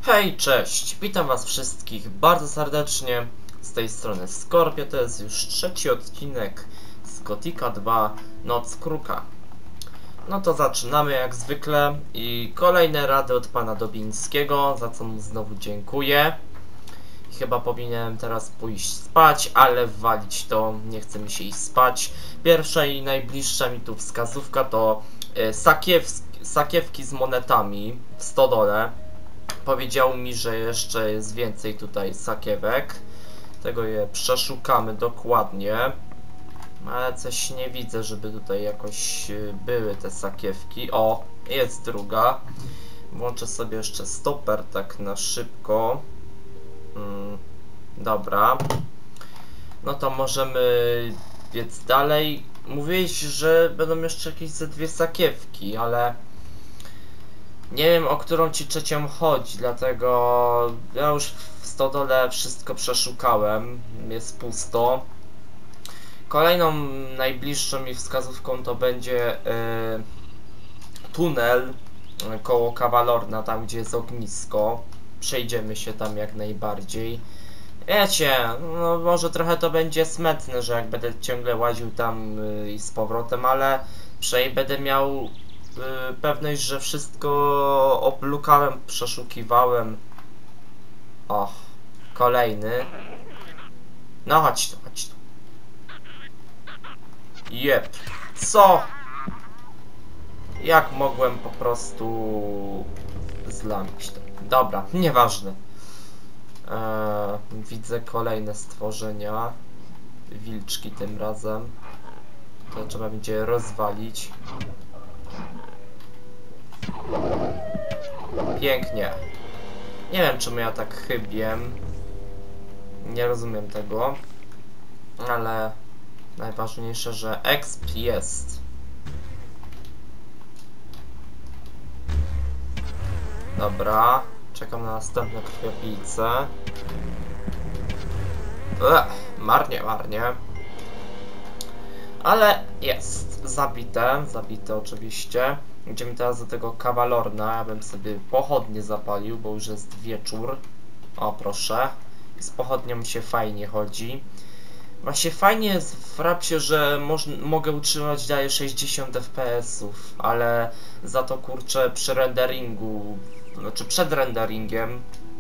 Hej, cześć! Witam was wszystkich bardzo serdecznie. Z tej strony Skorpio, to jest już trzeci odcinek z Gothica 2 Noc Kruka. No to zaczynamy jak zwykle i kolejne rady od pana Dobińskiego, za co mu znowu dziękuję. Chyba powinienem teraz pójść spać, ale walić to, nie chce mi się iść spać. Pierwsza i najbliższa mi tu wskazówka to sakiewki z monetami w stodole. Powiedział mi, że jeszcze jest więcej tutaj sakiewek. Tego je przeszukamy dokładnie. Ale coś nie widzę, żeby tutaj jakoś były te sakiewki. O, jest druga. Włączę sobie jeszcze stoper tak na szybko. Dobra. No to możemy biec dalej. Mówiłeś, że będą jeszcze jakieś ze dwie sakiewki, ale nie wiem, o którą ci trzecią chodzi, dlatego ja już w stodole wszystko przeszukałem, jest pusto. Kolejną najbliższą mi wskazówką to będzie tunel koło Kawalorna, tam gdzie jest ognisko. Przejdziemy się tam jak najbardziej. Wiecie, no może trochę to będzie smętne, że jak będę ciągle łaził tam i z powrotem, ale przynajmniej będę miał pewność, że wszystko oblukałem, przeszukiwałem. O, kolejny. No chodź tu, chodź tu. Jep. Co? Jak mogłem po prostu zlamić to? Dobra, nieważne. Widzę kolejne stworzenia. Wilczki tym razem. To trzeba będzie rozwalić. Pięknie. Nie wiem, czemu ja tak chybię. Nie rozumiem tego. Ale najważniejsze, że exp jest. Dobra. Czekam na następne krwiopijce. Marnie, marnie. Ale jest. Zabite oczywiście. Idziemy teraz do tego Kawalorna. Ja bym sobie pochodnie zapalił, bo już jest wieczór. O, proszę. Z pochodnią się fajnie chodzi. Właśnie fajnie jest w Rapsie, że mogę utrzymać dalej 60 fps-ów, ale za to kurczę przy renderingu, znaczy przed renderingiem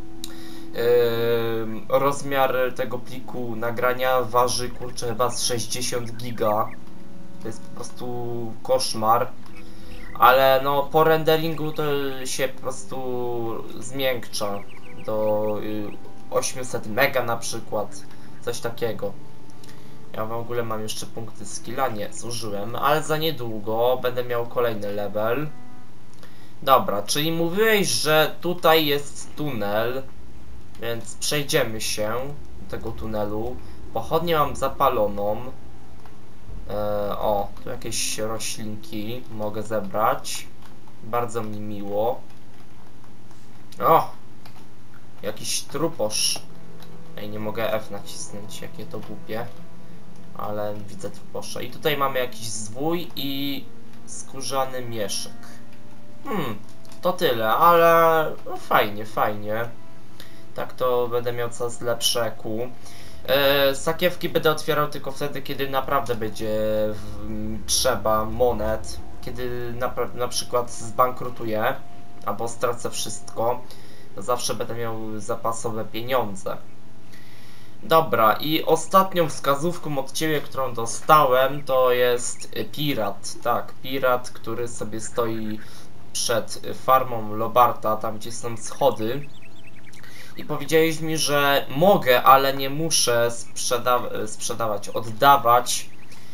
rozmiar tego pliku nagrania waży kurczę chyba z 60 giga. To jest po prostu koszmar. Ale no po renderingu to się po prostu zmiękcza do 800 mega na przykład, coś takiego. Ja w ogóle mam jeszcze punkty skilla, nie, zużyłem, ale za niedługo będę miał kolejny level. Dobra, czyli mówiłeś, że tutaj jest tunel, więc przejdziemy się do tego tunelu. Pochodnię mam zapaloną. O, tu jakieś roślinki mogę zebrać. Bardzo mi miło. O! Jakiś truposz. Ej, nie mogę F nacisnąć, jakie to głupie. Ale widzę truposze. I tutaj mamy jakiś zwój i skórzany mieszek. To tyle, ale no fajnie, fajnie. Tak to będę miał coraz lepsze EQ. Sakiewki będę otwierał tylko wtedy, kiedy naprawdę będzie trzeba monet. Kiedy na przykład zbankrutuję albo stracę wszystko, to zawsze będę miał zapasowe pieniądze. Dobra, i ostatnią wskazówką od ciebie, którą dostałem, to jest pirat. Tak, pirat, który sobie stoi przed farmą Lobarta, tam gdzie są schody. I powiedziałeś mi, że mogę, ale nie muszę oddawać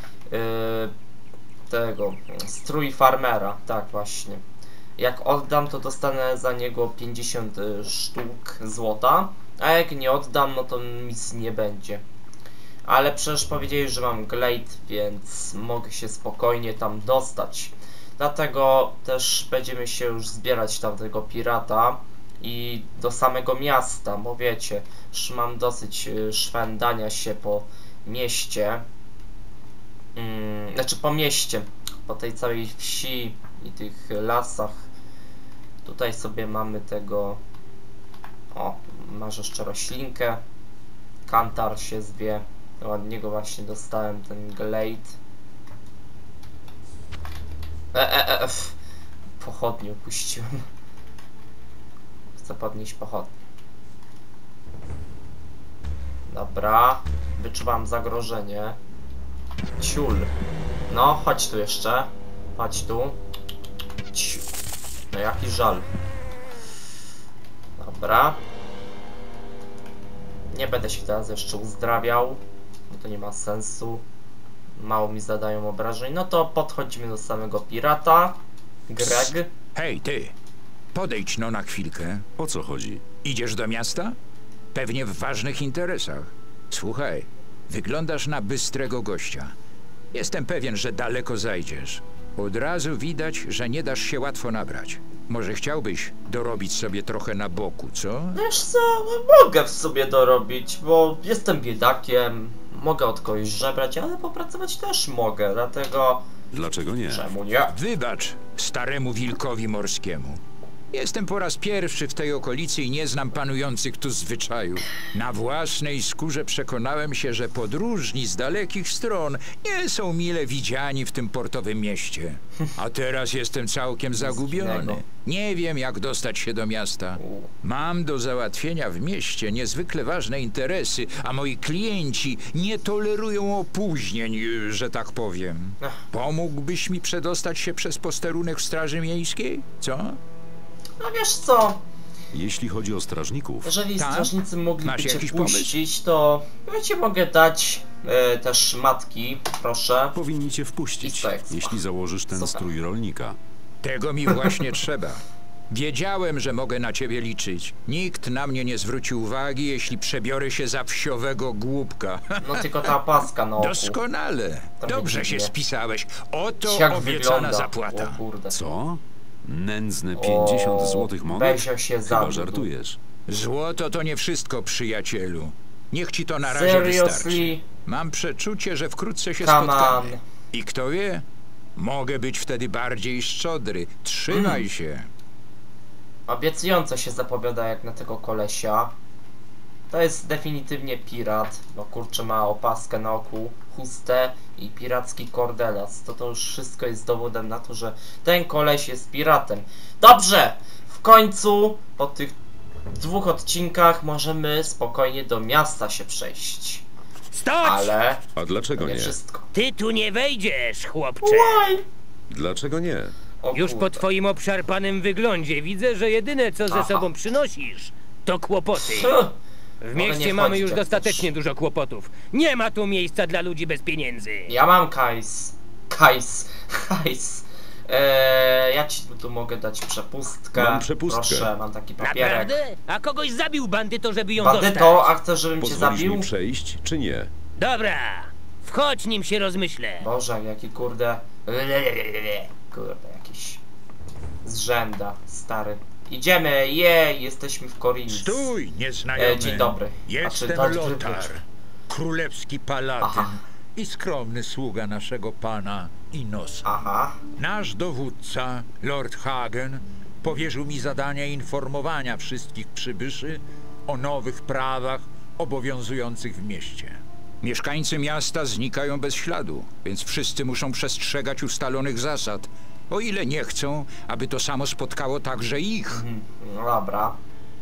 tego strój farmera. Tak, właśnie. Jak oddam, to dostanę za niego 50 sztuk złota, a jak nie oddam, no to nic nie będzie. Ale przecież powiedziałeś, że mam glade, więc mogę się spokojnie tam dostać. Dlatego też będziemy się już zbierać tamtego pirata i do samego miasta, bo wiecie, już mam dosyć szwendania się po mieście. Znaczy po mieście, po tej całej wsi i tych lasach. Tutaj sobie mamy tego O, masz jeszcze roślinkę. Kantar się zwie. Od niego właśnie dostałem ten glade. Pochodnię upuściłem. Chcę podnieść pochodnię. Dobra. Wyczuwam zagrożenie. Ciul. No, chodź tu jeszcze. Chodź tu. No jaki żal. Dobra. Nie będę się teraz jeszcze uzdrawiał, bo to nie ma sensu. Mało mi zadają obrażeń. No to podchodzimy do samego pirata. Greg. Hej, ty! Podejdź no na chwilkę. O co chodzi? Idziesz do miasta? Pewnie w ważnych interesach. Słuchaj, wyglądasz na bystrego gościa. Jestem pewien, że daleko zajdziesz. Od razu widać, że nie dasz się łatwo nabrać. Może chciałbyś dorobić sobie trochę na boku, co? Wiesz co, mogę w sobie dorobić, bo jestem biedakiem. Mogę od kogoś żebrać, ale popracować też mogę, dlatego... Dlaczego nie? Czemu nie? Wybacz staremu wilkowi morskiemu. Jestem po raz pierwszy w tej okolicy i nie znam panujących tu zwyczajów. Na własnej skórze przekonałem się, że podróżni z dalekich stron nie są mile widziani w tym portowym mieście. A teraz jestem całkiem zagubiony. Nie wiem, jak dostać się do miasta. Mam do załatwienia w mieście niezwykle ważne interesy, a moi klienci nie tolerują opóźnień, że tak powiem. Pomógłbyś mi przedostać się przez posterunek w Straży Miejskiej? Co? No wiesz co, Jeśli chodzi o strażników, jeżeli Tak? strażnicy mogliby Masz cię jakiś puścić, to ja ci mogę dać też matki, proszę. powinni cię wpuścić, I seks. jeśli założysz ten Super. strój rolnika. Tego mi właśnie trzeba. Wiedziałem, że mogę na ciebie liczyć. Nikt na mnie nie zwróci uwagi, jeśli przebiorę się za wsiowego głupka. No tylko ta opaska na oku. Doskonale. Trochę Dobrze się dziwnie. spisałeś. Oto Jak obiecana wygląda. zapłata. O kurde. Co? Nędzne 50 złotych monet? Bezio się Chyba zawiódł. żartujesz. Złoto to nie wszystko, przyjacielu. Niech ci to na razie Seriously? wystarczy. Mam przeczucie, że wkrótce się Come spotkamy. on. I kto wie, mogę być wtedy bardziej szczodry. Trzymaj się. Obiecująco się zapowiada jak na tego kolesia. To jest definitywnie pirat, bo kurczę ma opaskę na oku, chustę i piracki kordelas. To już wszystko jest dowodem na to, że ten koleś jest piratem. Dobrze! W końcu po tych 2 odcinkach możemy spokojnie do miasta się przejść. Stać! Ale A dlaczego nie nie? wszystko. Ty tu nie wejdziesz, chłopcze. Why? Dlaczego nie? O Już po kurde. twoim obszarpanym wyglądzie widzę, że jedyne co ze Aha. sobą przynosisz, to kłopoty. W nie mieście mamy wchodzić, już jak dostatecznie dużo kłopotów. Nie ma tu miejsca dla ludzi bez pieniędzy. Ja mam kajs. Kajs. Ja ci tu mogę dać przepustkę. Mam przepustkę. Proszę, mam taki papierek. Naprawdę? A kogoś zabił bandyto, żeby ją Bandyto, dostać. a chcesz, żebym cię Pozwolisz zabił? mi przejść, czy nie? Dobra, wchodź nim się rozmyślę. Boże, jaki kurde... Kurde, jakiś... Zrzęda, stary. Idziemy, jesteśmy w Korinis. Stój, nieznajomy. Dzień dobry. Jestem Znaczy, Lotar, królewski paladyn Aha. i skromny sługa naszego pana Inosa. Aha. Nasz dowódca, Lord Hagen, powierzył mi zadanie informowania wszystkich przybyszy o nowych prawach obowiązujących w mieście. Mieszkańcy miasta znikają bez śladu, więc wszyscy muszą przestrzegać ustalonych zasad, o ile nie chcą, aby to samo spotkało także ich. No dobra.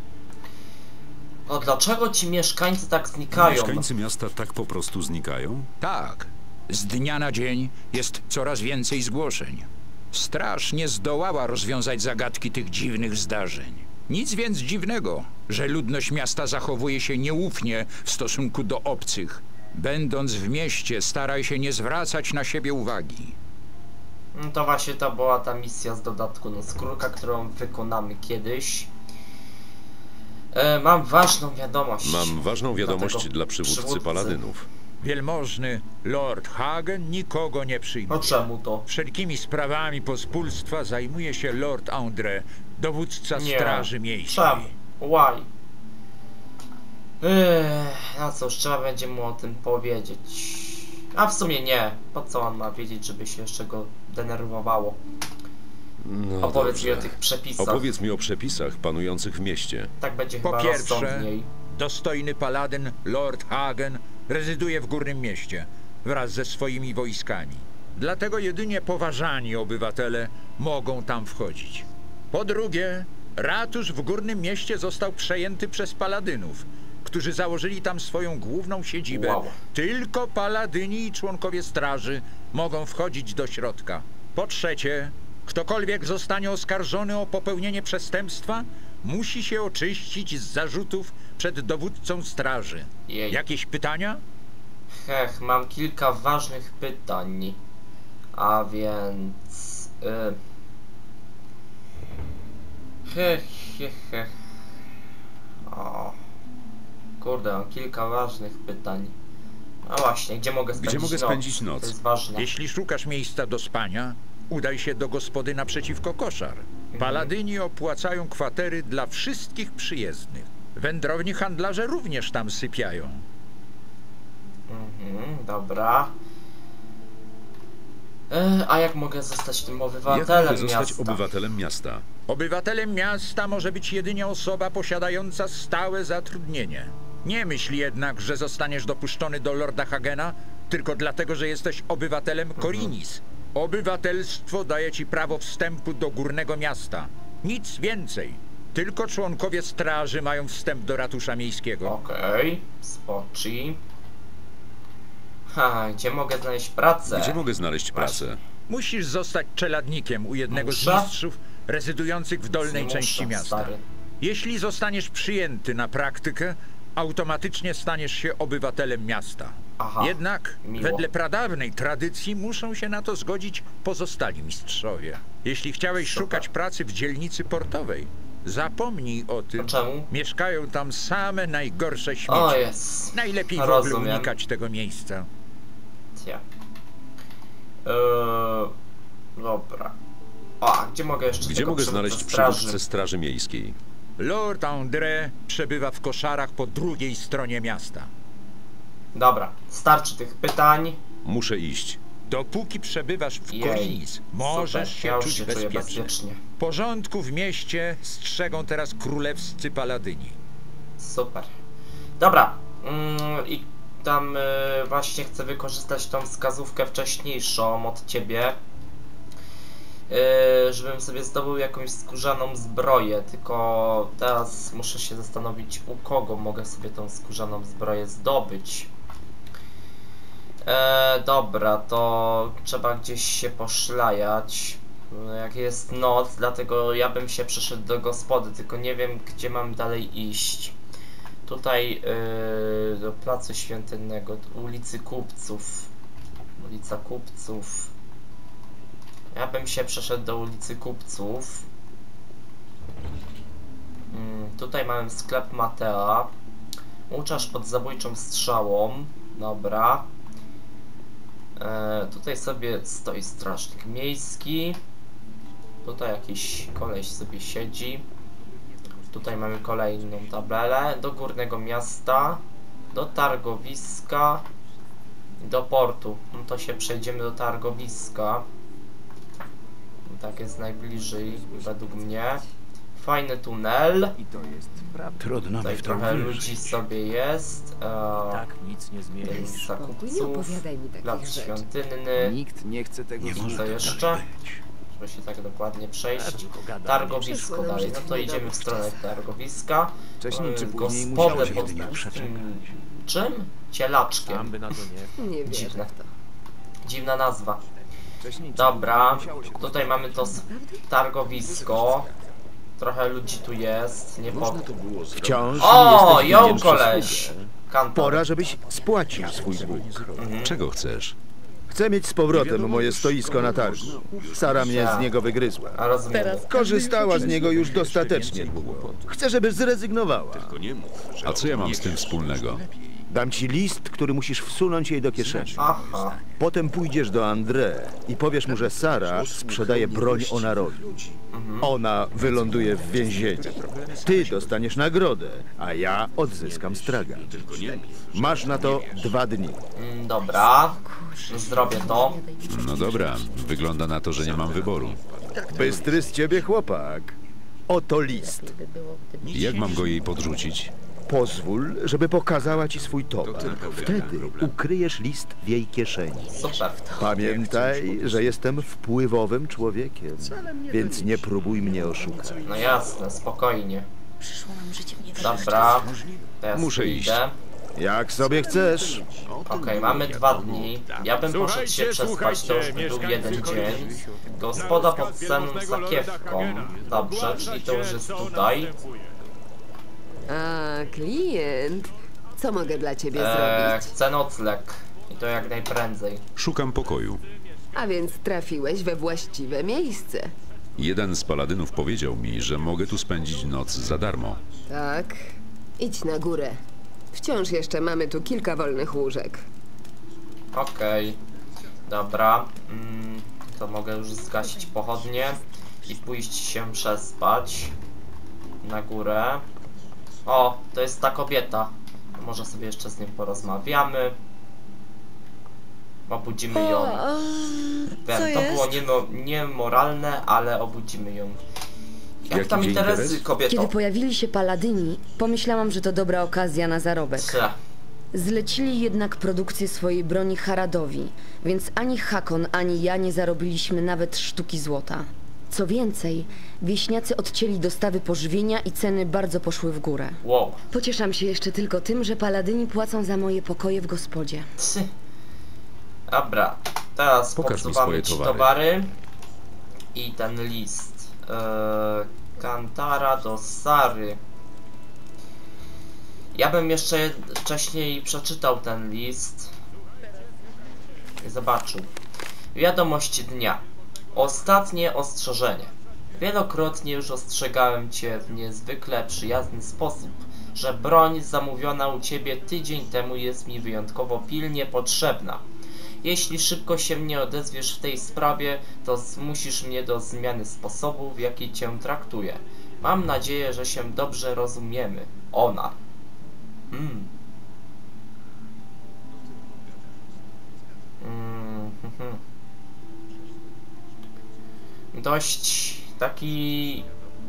No dlaczego ci mieszkańcy tak znikają? Mieszkańcy miasta tak po prostu znikają? Tak, z dnia na dzień jest coraz więcej zgłoszeń. Straż nie zdołała rozwiązać zagadki tych dziwnych zdarzeń. Nic więc dziwnego, że ludność miasta zachowuje się nieufnie w stosunku do obcych. Będąc w mieście, staraj się nie zwracać na siebie uwagi. No to właśnie to była ta misja z dodatku no skórka, którą wykonamy kiedyś. Mam ważną wiadomość. Mam ważną wiadomość Dlatego dla przywódcy paladynów. Wielmożny Lord Hagen nikogo nie No przyjmuje. czemu to? Wszelkimi sprawami pospólstwa zajmuje się Lord André, dowódca Nie. Straży Miejskiej. Czemu? Why? No cóż, trzeba będzie mu o tym powiedzieć. A w sumie nie. Po co on ma wiedzieć, żeby się jeszcze go denerwowało? No Opowiedz dobrze. mi o tych przepisach. Opowiedz mi o przepisach panujących w mieście. Tak będzie Po chyba pierwsze, rozsądniej. dostojny paladyn Lord Hagen rezyduje w Górnym Mieście wraz ze swoimi wojskami. Dlatego jedynie poważani obywatele mogą tam wchodzić. Po drugie, ratusz w Górnym Mieście został przejęty przez paladynów, którzy założyli tam swoją główną siedzibę. Wow. Tylko paladyni i członkowie straży mogą wchodzić do środka. Po trzecie, ktokolwiek zostanie oskarżony o popełnienie przestępstwa, musi się oczyścić z zarzutów przed dowódcą straży. Jej. Jakieś pytania? Hech, mam kilka ważnych pytań. A więc... Hech. O. Kurde, mam kilka ważnych pytań. A właśnie, gdzie mogę spędzić noc? To jest ważne. Jeśli szukasz miejsca do spania, udaj się do gospody naprzeciwko koszar. Paladyni opłacają kwatery dla wszystkich przyjezdnych. Wędrowni handlarze również tam sypiają. Dobra. A jak mogę zostać tym Jak obywatelem mogę zostać miasta? obywatelem miasta? Obywatelem miasta może być jedynie osoba posiadająca stałe zatrudnienie. Nie myśl jednak, że zostaniesz dopuszczony do Lorda Hagena tylko dlatego, że jesteś obywatelem Korinis. Obywatelstwo daje ci prawo wstępu do Górnego Miasta. Nic więcej. Tylko członkowie straży mają wstęp do ratusza miejskiego. Okej, spoczy. Gdzie mogę znaleźć pracę? Gdzie mogę znaleźć pracę? Musisz zostać czeladnikiem u jednego z Muszę? mistrzów rezydujących w dolnej Muszę, części miasta. stary. Jeśli zostaniesz przyjęty na praktykę, automatycznie staniesz się obywatelem miasta. Aha, Jednak miło. wedle pradawnej tradycji muszą się na to zgodzić pozostali mistrzowie. Jeśli chciałeś Super. szukać pracy w dzielnicy portowej, zapomnij o tym. To czemu? Mieszkają tam same najgorsze śmieci. O jest. Najlepiej w ogóle Rozumiem. unikać tego miejsca. Cia. Dobra. A gdzie mogę jeszcze Gdzie tego mogę przywódcę znaleźć straży? przywódcę straży miejskiej? Lord André przebywa w koszarach po drugiej stronie miasta. Dobra, starczy tych pytań. Muszę iść. Dopóki przebywasz w Jej, Korinis, możesz super, się ja już czuć się czuję bezpiecznie. bezpiecznie. Porządku w mieście strzegą teraz królewscy paladyni. Super. Dobra. I tam właśnie chcę wykorzystać tą wskazówkę wcześniejszą od ciebie. Żebym sobie zdobył jakąś skórzaną zbroję, tylko teraz muszę się zastanowić, u kogo mogę sobie tą skórzaną zbroję zdobyć. Dobra, to trzeba gdzieś się poszlajać, jak jest noc, dlatego ja bym się przeszedł do gospody, tylko nie wiem, gdzie mam dalej iść. Tutaj do Placu Świątynnego, ulicy Kupców. Ulica Kupców. Ja bym się przeszedł do ulicy Kupców. Tutaj mamy sklep Matea. Łuczarz pod zabójczą strzałą. Dobra. Tutaj sobie stoi strażnik miejski. Tutaj jakiś koleś sobie siedzi. Tutaj mamy kolejną tabelę. Do Górnego Miasta. Do targowiska. Do portu. No to się przejdziemy do targowiska. Tak jest najbliżej według mnie. Fajny tunel. Trudno mi Tutaj w to trochę uwierzyć. ludzi sobie jest. Tak, nic nie zmienisz. Ulica Spokój, nie Kupców. opowiadaj mi takich Plac rzeczy. Świątynny. Nikt nie chce tego Nie Co może tak jeszcze? dalej być. Żeby się tak dokładnie przejść. Tylko gadanie. Targowisko Przyszło nam dalej. No żyć to w idziemy w niedobrych stronę czasach. targowiska. Wcześniej czy później Gospodę musiało się pod jedynie przeczekać. czym? Cielaczkiem. Tam by na to nie. Nie wierzę Dziwne. w to. Dziwna nazwa. Wcześniej czy Dobra, później musiało się tutaj mamy to targowisko. Trochę ludzi tu jest. Nie po... Wciąż O, jesteś ją winien koleś! przysługę. Kantor. Pora, żebyś spłacił swój dług. Czego chcesz? Chcę mieć z powrotem moje stoisko na targu. Sara mnie z niego wygryzła. A rozumiem. Korzystała z niego już dostatecznie długo. Chcę, żeby zrezygnowała. A co ja mam z tym wspólnego? Dam ci list, który musisz wsunąć jej do kieszeni. Aha. Potem pójdziesz do André i powiesz mu, że Sara sprzedaje broń Onarowi. Ona wyląduje w więzieniu. Ty dostaniesz nagrodę, a ja odzyskam stragan. Masz na to 2 dni. Dobra. Zrobię to. No dobra, wygląda na to, że nie mam wyboru. Bystry z ciebie chłopak. Oto list. Jak mam go jej podrzucić? Pozwól, żeby pokazała ci swój towar. Wtedy ukryjesz list w jej kieszeni. Super. Pamiętaj, że jestem wpływowym człowiekiem, więc nie próbuj mnie oszukać. No jasne, spokojnie. Dobra, teraz Muszę idę. Jak sobie chcesz. Okej, mamy 2 dni. Ja bym poszedł się przespać, to już by był 1 dzień. Gospoda pod cenną sakiewką. Dobrze, czyli to już jest tutaj. A, klient. Co mogę dla ciebie zrobić? Chcę nocleg. I to jak najprędzej. Szukam pokoju. A więc trafiłeś we właściwe miejsce. Jeden z paladynów powiedział mi, że mogę tu spędzić noc za darmo. Tak. Idź na górę. Wciąż jeszcze mamy tu kilka wolnych łóżek. Okej. Dobra. To mogę już zgasić pochodnie i pójść się przespać. Na górę. O, to jest ta kobieta. Może sobie jeszcze z nią porozmawiamy. Obudzimy ją. Wiem, to było niemoralne, ale obudzimy ją. Jak tam interesy, kobieto? Kiedy pojawili się paladyni, pomyślałam, że to dobra okazja na zarobek. Zlecili jednak produkcję swojej broni Haradowi, więc ani Hakon, ani ja nie zarobiliśmy nawet sztuki złota. Co więcej, wieśniacy odcięli dostawy pożywienia i ceny bardzo poszły w górę. Wow. Pocieszam się jeszcze tylko tym, że paladyni płacą za moje pokoje w gospodzie. Dobra, teraz Pokaż mi podsuwamy swoje ci towary. towary. I ten list. Kantara do Sary. Ja bym jeszcze wcześniej przeczytał ten list i zobaczył. Wiadomość dnia. Ostatnie ostrzeżenie. Wielokrotnie już ostrzegałem cię w niezwykle przyjazny sposób, że broń zamówiona u ciebie tydzień temu jest mi wyjątkowo pilnie potrzebna. Jeśli szybko się nie odezwiesz w tej sprawie, to zmusisz mnie do zmiany sposobu, w jaki cię traktuję. Mam nadzieję, że się dobrze rozumiemy. Ona. Dość taki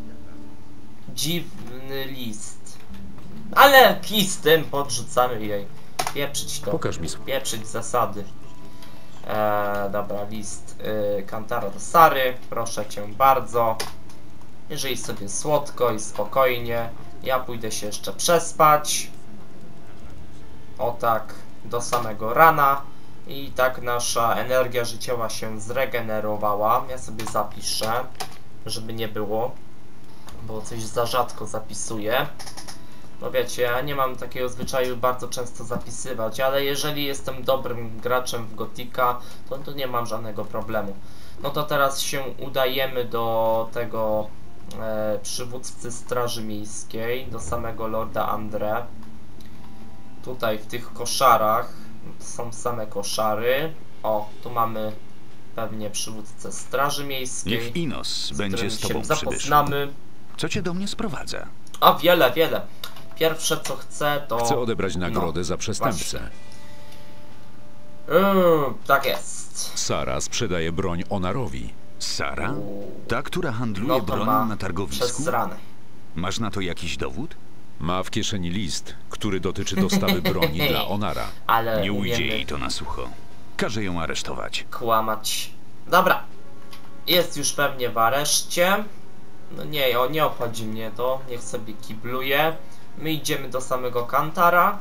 dziwny list. Ale kij z tym, podrzucamy jej. Pieprzyć to. Pokaż mi Pieprzyć zasady. Dobra, list Kantara do Sary. Proszę cię bardzo. Jeżeli sobie słodko i spokojnie. Ja pójdę się jeszcze przespać. O tak, do samego rana. I tak nasza energia życiowa się zregenerowała. Ja sobie zapiszę, żeby nie było, bo coś za rzadko zapisuję. No wiecie, ja nie mam takiego zwyczaju bardzo często zapisywać, ale jeżeli jestem dobrym graczem w Gotika, to nie mam żadnego problemu. No to teraz się udajemy do tego przywódcy Straży Miejskiej, do samego Lorda Andre. Tutaj w tych koszarach są same koszary. O, tu mamy pewnie przywódcę Straży Miejskiej. Niech Inos będzie z tobą się przybyszem. zapoznamy. Co cię do mnie sprowadza? O, wiele. Pierwsze co chcę to... Chcę odebrać nagrodę za przestępcę. Tak jest. Sara sprzedaje broń Onarowi. Sara? Ta, która handluje No to bronią ma na targowisku? przez ranę. Masz na to jakiś dowód? Ma w kieszeni list, który dotyczy dostawy broni dla Onara. Ale Nie ujdzie umiemy jej to na sucho. Każę ją aresztować. kłamać. Dobra. Jest już pewnie w areszcie. No nie obchodzi mnie to. Niech sobie kibluje. My idziemy do samego Kantara.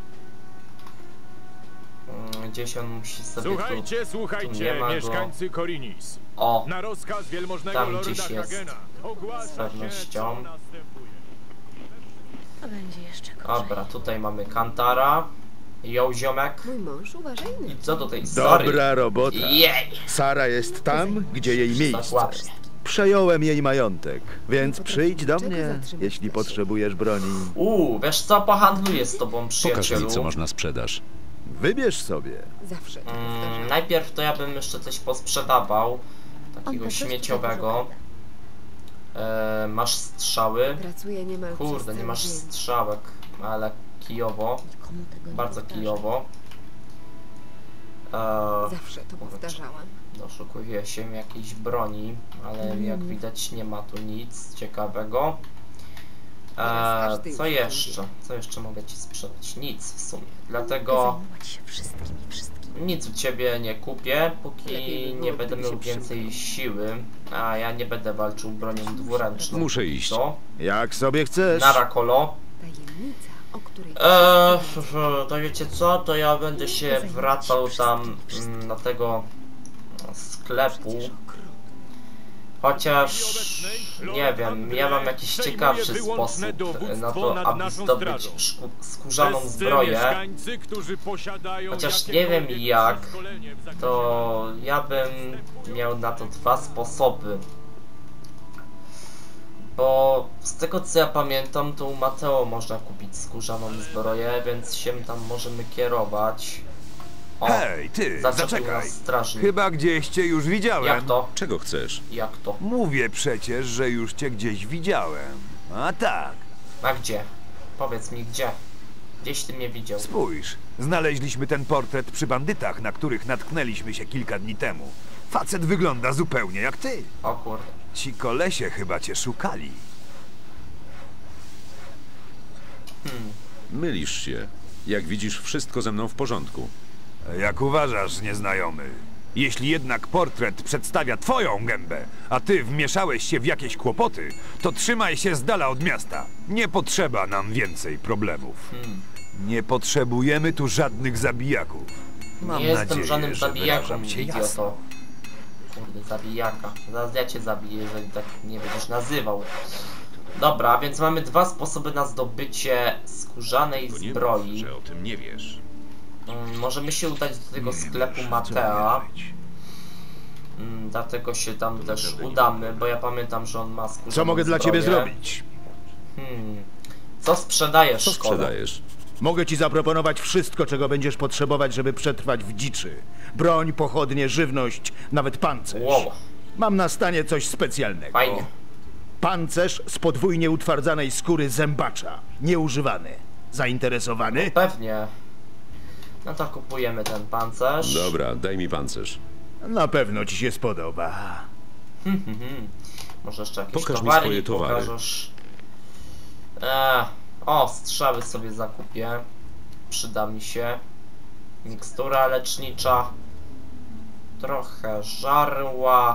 Gdzieś on musi sobie Słuchajcie, tu nie ma mieszkańcy Korinis. O, Na rozkaz wielmożnego tam lorda gdzieś jest. Hagena ogłasza Z się, pewnością. co następuje. To będzie jeszcze Dobra, tutaj mamy Kantara. Ją, ziomek. Mój mąż uważaj na I co do tej Sary? Dobra robota. Jej! Sara jest tam, gdzie jej miejsce. Dokładnie. Przejąłem jej majątek, więc przyjdź do Czego mnie, zatrzymać jeśli się? potrzebujesz broni. Wiesz co, pohandluję z tobą, Pokaż przyjacielu. mi, co masz na sprzedaż. Wybierz sobie. Zawsze to powtarzam. Najpierw to ja bym jeszcze coś posprzedawał. Takiego po prostu śmieciowego. Masz strzały. Pracuję niemal Kurde, przez nie cały masz dzień. strzałek, ale kijowo. Komu tego nie Bardzo pokażę. kijowo. Zawsze to powtarzałam. Doszukuję się jakiejś broni, ale jak widać nie ma tu nic ciekawego. Co jeszcze? Co jeszcze mogę ci sprzedać? Nic w sumie. Dlatego nic u ciebie nie kupię, póki nie będę miał więcej siły. A ja nie będę walczył bronią dwuręczną. Muszę iść. To. Jak sobie chcesz. Nara, kolo. Tajemnica, o której... To wiecie co? To ja będę się wracał tam na tego sklepu. Chociaż nie wiem, ja mam jakiś ciekawszy sposób na to, aby zdobyć skórzaną zbroję. Chociaż nie wiem jak, to ja bym miał na to dwa sposoby. Bo z tego co ja pamiętam, to u Mateo można kupić skórzaną zbroję, więc się tam możemy kierować. O, hej, ty, zaczekaj. Chyba gdzieś cię już widziałem. Jak to? Czego chcesz? Jak to? Mówię przecież, że już cię gdzieś widziałem. A tak. A gdzie? Powiedz mi gdzie? Gdzieś ty mnie widział. Spójrz, znaleźliśmy ten portret przy bandytach, na których natknęliśmy się kilka dni temu. Facet wygląda zupełnie jak ty. O kurde. Ci kolesie chyba cię szukali. Mylisz się. Jak widzisz, wszystko ze mną w porządku. Jak uważasz, nieznajomy? Jeśli jednak portret przedstawia twoją gębę, a ty wmieszałeś się w jakieś kłopoty, to trzymaj się z dala od miasta. Nie potrzeba nam więcej problemów. Nie potrzebujemy tu żadnych zabijaków. Mam nie jestem nadzieję, żadnym że zabijaką, wyrażam się idioto. jasno. Kurde, zabijaka. Zaraz ja cię zabiję, jeżeli tak nie będziesz nazywał. Dobra, więc mamy dwa sposoby na zdobycie skórzanej zbroi. Że o tym nie wiesz. Możemy się udać do tego sklepu Matea. Dlatego się tam też udamy, bo ja pamiętam, że on ma skórzaną Co mogę dla ciebie zrobić? Co sprzedajesz, Co szkole? sprzedajesz? Mogę ci zaproponować wszystko, czego będziesz potrzebować, żeby przetrwać w dziczy. Broń, pochodnie, żywność, nawet pancerz. Wow. Mam na stanie coś specjalnego. Fajnie. Pancerz z podwójnie utwardzanej skóry zębacza. Nieużywany. Zainteresowany? Pewnie. No to kupujemy ten pancerz. Dobra, daj mi pancerz. Na pewno ci się spodoba. Może jeszcze jakieś Pokaż mi towary swoje mi towary. pokażesz. O, strzały sobie zakupię. Przyda mi się. Mikstura lecznicza. Trochę żarła.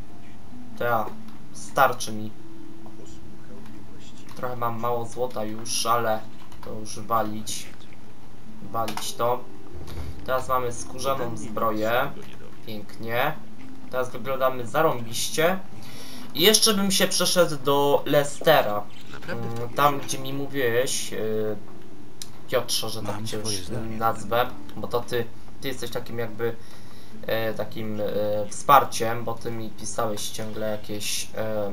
Starczy mi. Trochę mam mało złota już, ale to już walić. Walić to. Teraz mamy skórzaną zbroję. Pięknie. Teraz wyglądamy zarąbiście. I jeszcze bym się przeszedł do Lestera. Tam gdzie mi mówiłeś, Piotrze, że tak cię już nazwę, bo to ty jesteś takim jakby takim wsparciem, bo ty mi pisałeś ciągle jakieś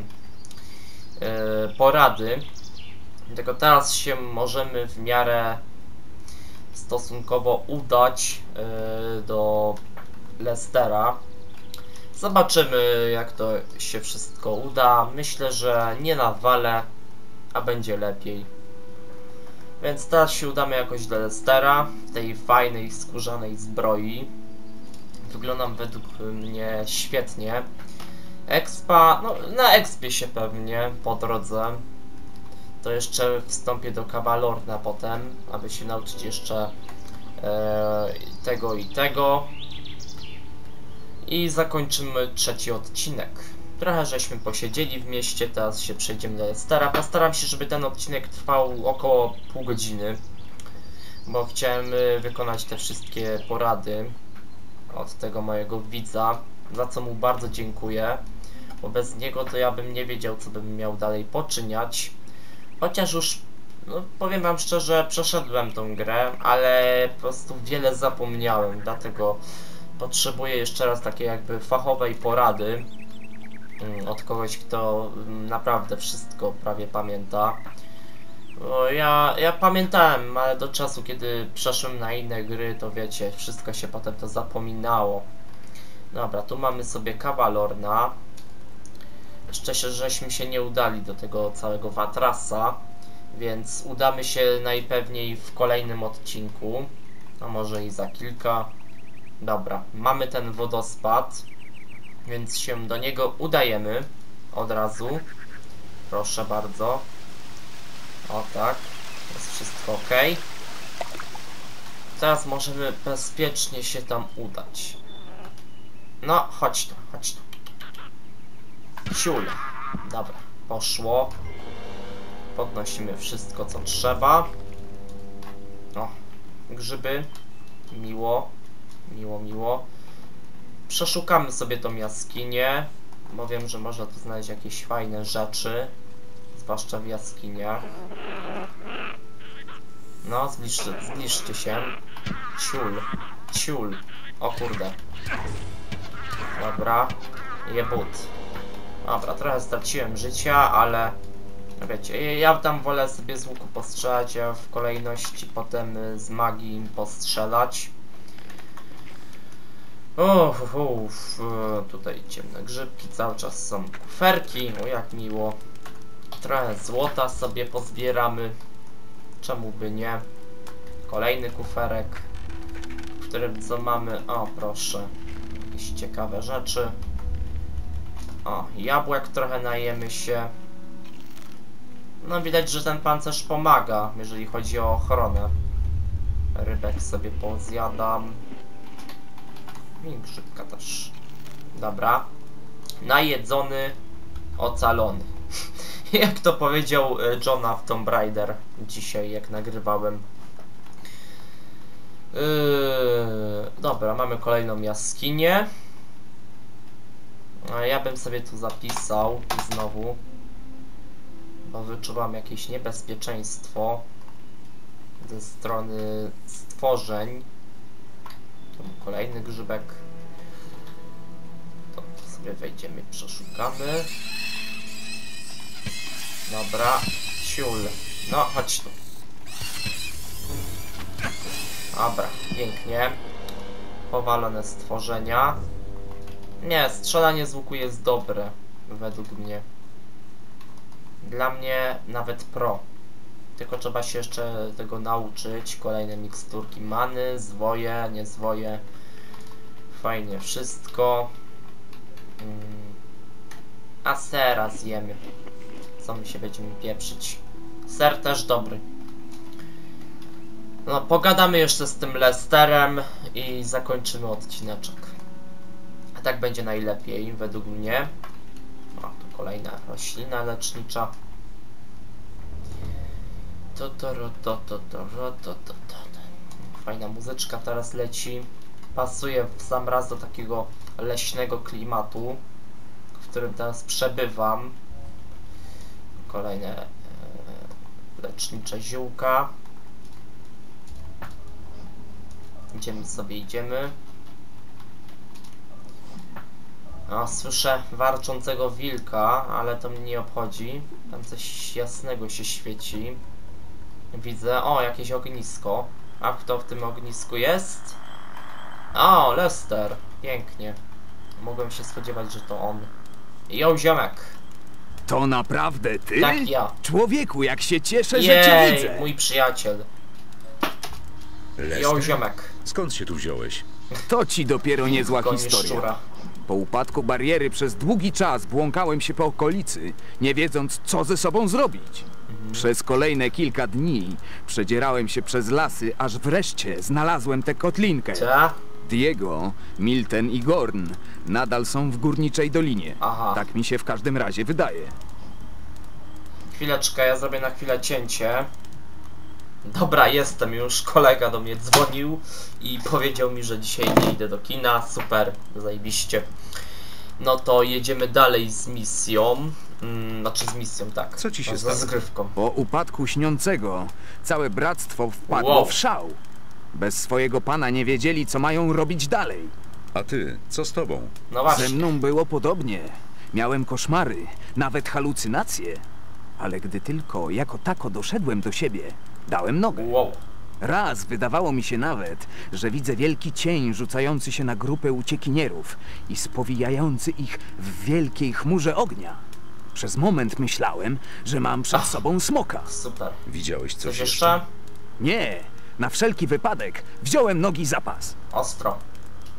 porady. Dlatego teraz się możemy w miarę stosunkowo udać do Lestera. Zobaczymy, jak to się wszystko uda. Myślę, że nie nawalę, a będzie lepiej. Więc teraz się udamy jakoś do Lestera, tej fajnej skórzanej zbroi. Wyglądam według mnie świetnie. Expa, no na expie się pewnie po drodze. To jeszcze wstąpię do Kawalorna potem, aby się nauczyć jeszcze tego i tego. I zakończymy trzeci odcinek. Trochę żeśmy posiedzieli w mieście, teraz się przejdziemy do Lestera. Postaram się, żeby ten odcinek trwał około pół godziny, bo chciałem wykonać te wszystkie porady od tego mojego widza, za co mu bardzo dziękuję, bo bez niego to ja bym nie wiedział, co bym miał dalej poczyniać. Chociaż już, no, powiem wam szczerze, przeszedłem tą grę, ale po prostu wiele zapomniałem, dlatego potrzebuję jeszcze raz takiej jakby fachowej porady od kogoś, kto naprawdę wszystko prawie pamięta. Bo ja pamiętałem, ale do czasu, kiedy przeszłem na inne gry, to wiecie, wszystko się potem to zapominało. Dobra, tu mamy sobie Kawalorna. Jeszcze żeśmy się nie udali do tego całego Watrasa, więc udamy się najpewniej w kolejnym odcinku, a może i za kilka. Dobra, mamy ten wodospad, więc się do niego udajemy od razu. Proszę bardzo. O tak, jest wszystko ok. Teraz możemy bezpiecznie się tam udać. No, chodź tu, chodź tu. Ciul. Dobra, poszło. Podnosimy wszystko, co trzeba. O, grzyby. Miło. Miło, miło. Przeszukamy sobie tą jaskinię, bo wiem, że można tu znaleźć jakieś fajne rzeczy. Zwłaszcza w jaskiniach. No, zbliżcie się. Ciul. Ciul. O kurde. Dobra. Jebut. Dobra, trochę straciłem życia, ale... Wiecie, ja tam wolę sobie z łuku postrzelać, a w kolejności potem z magii postrzelać. Tutaj ciemne grzybki, cały czas są kuferki, o jak miło. Trochę złota sobie pozbieramy, czemu by nie. Kolejny kuferek, w którym co mamy, o proszę, jakieś ciekawe rzeczy. O, jabłek trochę najemy się. No widać, że ten pancerz pomaga, jeżeli chodzi o ochronę. Rybek sobie pozjadam. I grzybka też. Dobra. Najedzony, ocalony. Jak to powiedział Johna w Tomb Raider dzisiaj, jak nagrywałem. Dobra, mamy kolejną jaskinię. Ja bym sobie tu zapisał znowu, bo wyczuwam jakieś niebezpieczeństwo ze strony stworzeń. Tu kolejny grzybek. To sobie wejdziemy, przeszukamy. Dobra, ciul. No, chodź tu. Dobra, pięknie. Powalone stworzenia. Nie, strzelanie z łuku jest dobre, według mnie. Dla mnie nawet pro. Tylko trzeba się jeszcze tego nauczyć. Kolejne miksturki many, zwoje, nie zwoje. Fajnie wszystko. A sera zjemy. Co my się będziemy pieprzyć? Ser też dobry. No, pogadamy jeszcze z tym Lesterem i zakończymy odcineczek. A tak będzie najlepiej, według mnie. O, tu kolejna roślina lecznicza. Fajna muzyczka teraz leci. Pasuje w sam raz do takiego leśnego klimatu, w którym teraz przebywam. Kolejne lecznicze ziółka. Idziemy. O, słyszę warczącego wilka, ale to mnie nie obchodzi. Tam coś jasnego się świeci. Widzę, o, jakieś ognisko. A kto w tym ognisku jest? O, Lester. Pięknie. Mogłem się spodziewać, że to on. Jo, ziomek. To naprawdę ty? Tak, ja. Człowieku, jak się cieszę, że cię widzę. Mój przyjaciel. Jo, ziomek. Skąd się tu wziąłeś? To ci dopiero niezła historia. Po upadku bariery przez długi czas błąkałem się po okolicy, nie wiedząc, co ze sobą zrobić. Przez kolejne kilka dni przedzierałem się przez lasy, aż wreszcie znalazłem tę kotlinkę. Co? Diego, Milten i Gorn nadal są w Górniczej Dolinie. Aha. Tak mi się w każdym razie wydaje. Chwileczkę, ja zrobię na chwilę cięcie. Dobra, jestem już. Kolega do mnie dzwonił i powiedział mi, że dzisiaj nie idę do kina. Super, zajebiście. No to jedziemy dalej z misją. Znaczy z misją, tak. Co ci się stało? Z rozgrywką. Po upadku Śniącego całe bractwo wpadło w szał. Bez swojego pana nie wiedzieli, co mają robić dalej. A ty, co z tobą? No właśnie. Ze mną było podobnie. Miałem koszmary, nawet halucynacje. Ale gdy tylko jako tako doszedłem do siebie, dałem nogę. Wow. Raz wydawało mi się nawet, że widzę wielki cień rzucający się na grupę uciekinierów i spowijający ich w wielkiej chmurze ognia. Przez moment myślałem, że mam przed sobą smoka. Super. Widziałeś coś jeszcze? Nie, na wszelki wypadek wziąłem nogi za pas. Ostro.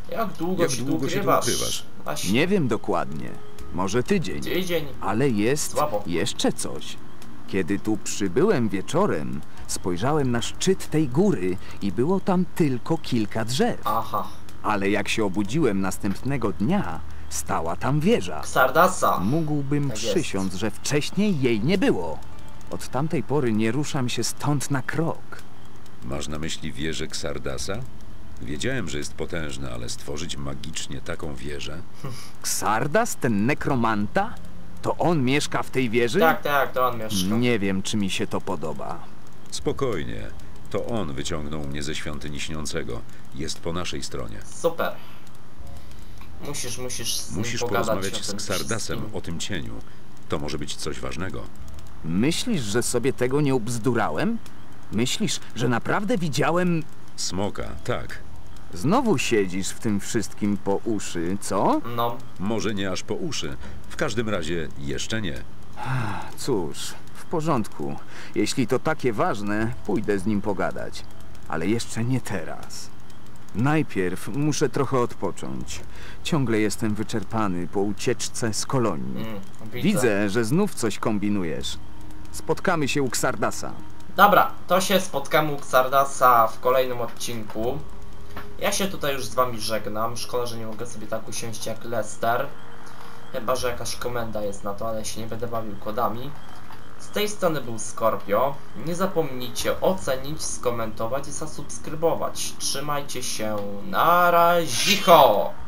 Jak długo się tu ukrywasz? Właśnie. Nie wiem dokładnie. Może tydzień. Tydzień. Ale jest Słabo. jeszcze coś. Kiedy tu przybyłem wieczorem, spojrzałem na szczyt tej góry i było tam tylko kilka drzew. Aha. Ale jak się obudziłem następnego dnia, stała tam wieża. Xardasa. Mógłbym Tak przysiąc, że wcześniej jej nie było. Od tamtej pory nie ruszam się stąd na krok. Masz na myśli wieżę Xardasa? Wiedziałem, że jest potężna, ale stworzyć magicznie taką wieżę? Xardas, ten nekromanta? To on mieszka w tej wieży? Tak, to on mieszka. Nie wiem, czy mi się to podoba. Spokojnie. To on wyciągnął mnie ze świątyni śniącego. Jest po naszej stronie. Super. Musisz z nim Musisz pogadać porozmawiać o z tym Xardasem wszystkim. o tym cieniu. To może być coś ważnego. Myślisz, że sobie tego nie ubzdurałem? Myślisz, że naprawdę widziałem... Smoka, tak. Znowu siedzisz w tym wszystkim po uszy, co? No. Może nie aż po uszy. W każdym razie jeszcze nie. Cóż, w porządku. Jeśli to takie ważne, pójdę z nim pogadać. Ale jeszcze nie teraz. Najpierw muszę trochę odpocząć. Ciągle jestem wyczerpany po ucieczce z kolonii. Widzę, że znów coś kombinujesz. Spotkamy się u Xardasa. Dobra, to się spotkamy u Xardasa w kolejnym odcinku. Ja się tutaj już z wami żegnam. Szkoda, że nie mogę sobie tak usiąść jak Lester. Chyba że jakaś komenda jest na to, ale się nie będę bawił kodami. Z tej strony był Scorpio. Nie zapomnijcie ocenić, skomentować i zasubskrybować. Trzymajcie się. Na razie.